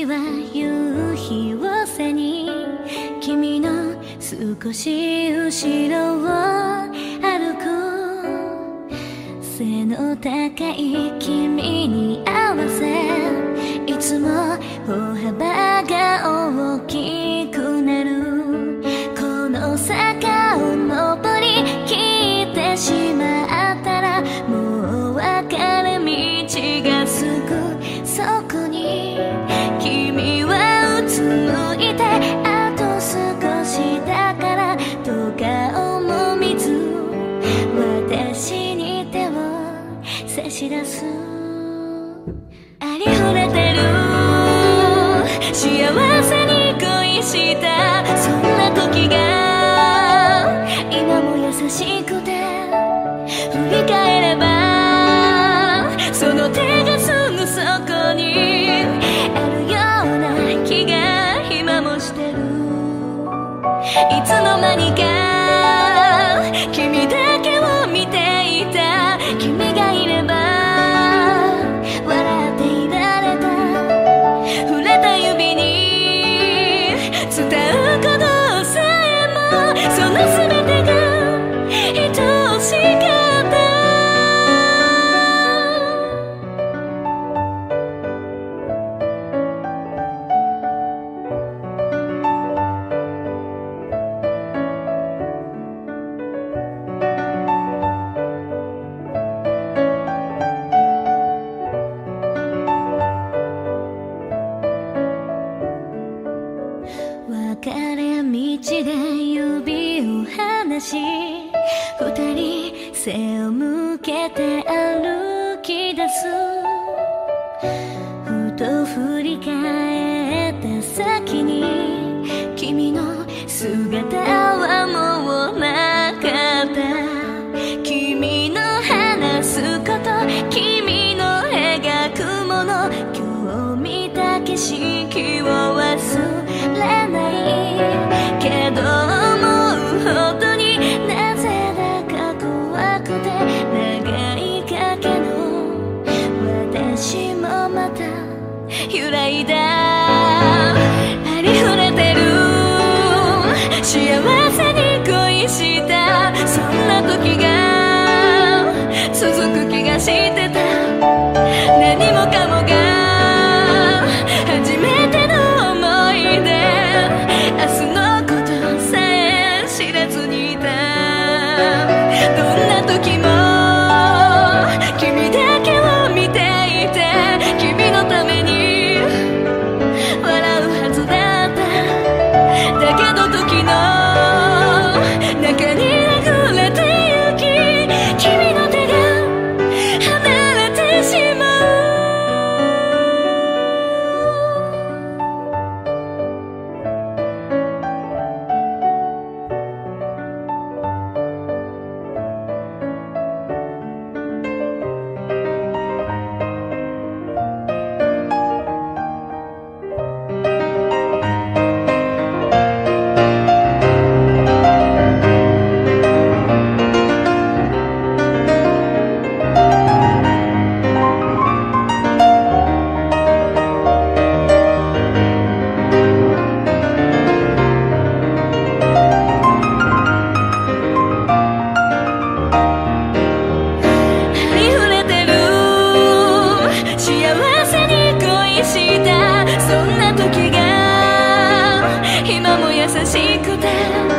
は夕日を背に君の少し後ろを歩く。背の高い君に合わせいつも歩幅が大きくなる。この坂を登りきってしまったらもう分かれ道がすぐそこに。君はうつむいてあと少しだからどうか思みず私に手を差し出す。ありふれてる幸せに恋したそんな時が今も優しくて振り返ればその手がすぐそこにあるような気が今もしてる。いつの間にか君だけを見ていた。君がいれば笑っていられた。触れた指に伝うことさえもその全てが愛しかった。別れ道で指を離し二人背を向けて歩き出す。ふと振り返った先に君の姿はもうなかった。君の話すこと君の描くもの今日見た景色を忘れないけど思うほどになぜだか怖くて長い影の私もまた揺らいだ。ありふれてる幸せに恋したそんな時が続く気がしてた。何もかもが初めての思い出明日のことさえ知らずにいた。どんな時も君だけを見ていて君のために笑うはずだった。だけど時の中に溢れてゆき君の手が離れてしまう。そんな時が今も優しくて